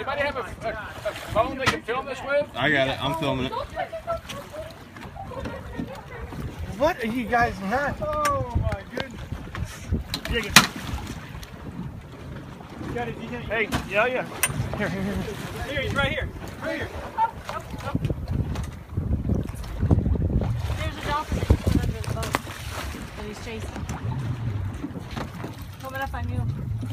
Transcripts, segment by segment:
Anybody have a phone they can film this with? I got it. I'm filming it. What are you guys not? Oh my goodness. Dig it. You got it, DJ. Hey, yeah. Here. Here, he's right here. Right here. There's a dolphin that just went under the boat that he's chasing. Coming up on you.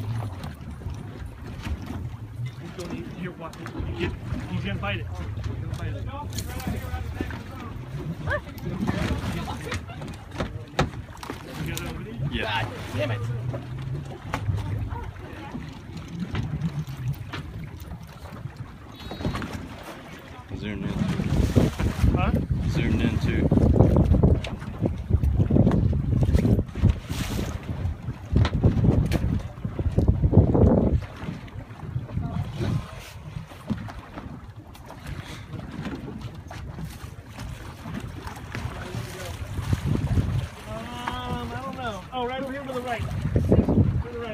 He's going to here, watch it. He's going to bite it. He's going to bite it. You got it over there? Yeah. God damn it. Zoomed in. Huh? Zoomed in too. I don't know. Oh, right over here to the right. To the right.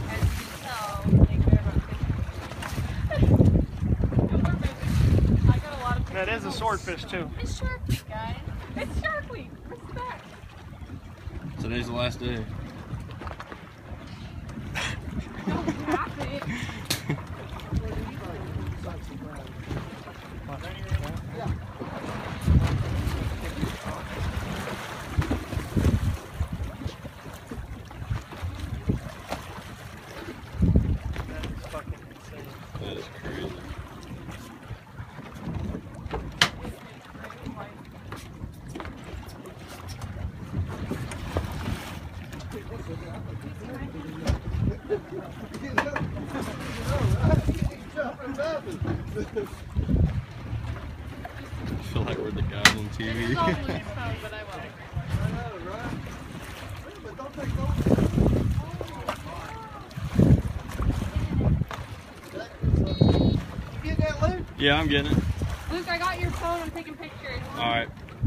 That is a swordfish too. It's Shark Week, guys. It's Shark Week. Respect. Today's the last day. Don't tap it. That is fucking insane. That is crazy. I feel like we're the guys on TV. This is all Louis' phone, but I won't. Yeah, I'm getting it. Luke, I got your phone. I'm taking pictures. All right.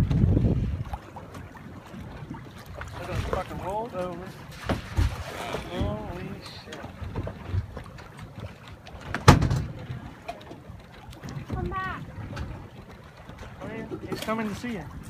That done fucking rolled over. Holy shit. Come back. Oh, yeah. He's coming to see you.